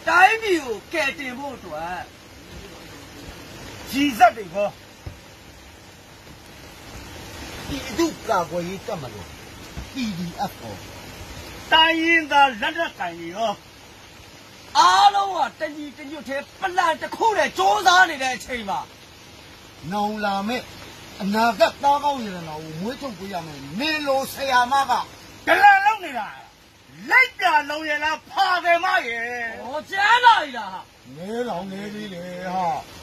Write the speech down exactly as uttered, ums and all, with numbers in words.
တိုင်းပြည်ကိုကယ်တင်ဖို့အတွက်ကြီးစက်တွေကိုဒီအတုကာကွယ်ရေးတက်မလို့ P D F ကိုတိုင်းရင်းသားလက်နက်ကိုင်တွေရောအားလုံးကတညီတညွတ်သေးပလန်တစ်ခုနဲ့စ조사နေတဲ့အချိန်မှာနောင်လာမဲ့အနာဂတ်သားကောင်းရတဲ့နော်ကိုမွေးထုတ်ပေးရမယ်နေလိုဆရာမကဒလန်လုံးနေတာလိုက်ပြလုံးရလားဖာတယ်မရဲ့ဟောကျန်းလာပြီလားဟာနေလောင်နေသေးလေဟာ